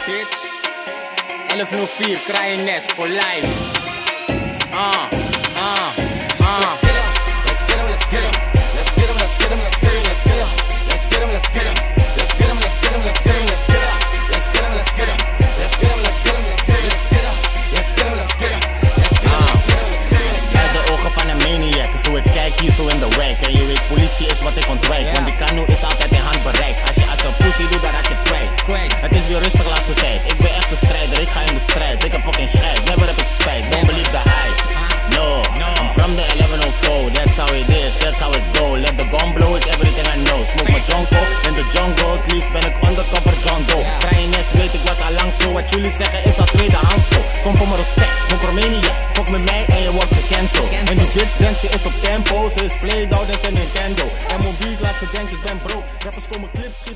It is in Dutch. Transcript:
bitch. 1104, Kraaiennest for life. Let's get 'em, let's get 'em. Let's get 'em, let's get 'em, let's get 'em, let's get 'em. Let's get 'em, let's get 'em. Let's get 'em, let's get 'em, let's get 'em, let's get 'em. Let's get 'em, let's get 'em. Let's get 'em, let's get 'em, let's get 'em, let's get 'em. Let's get 'em, let's get 'em. Uit de ogen van een maniac, zo ik kijk hier zo in de wijk. En je weet, politie is wat ik ontwijk, want die kano is altijd in handbereik. Als je als een pussy doet, dan raak je het kwijt. Het is weer rustig laatste tijd, ik ben echt de strijder, ik ga in de strijd. Ik heb fucking scheid, never heb ik spijt, don't believe the hype. No, I'm from the 1104, that's how it is, that's how it go. Let the gun blow is everything I know. Smoke my jonko in the jungle, at least ben ik undercover John Doe. Kraaiennest weet ik was al lang zo, wat jullie zeggen is al tweedehands zo. Kom voor mijn respect, mijn Romania, fuck met mij en je wordt gecanceld. En die bitch denkt ze is op tempo, ze is played out in Nintendo. En mijn beat laat ze denken ik ben broke, rappers komen clips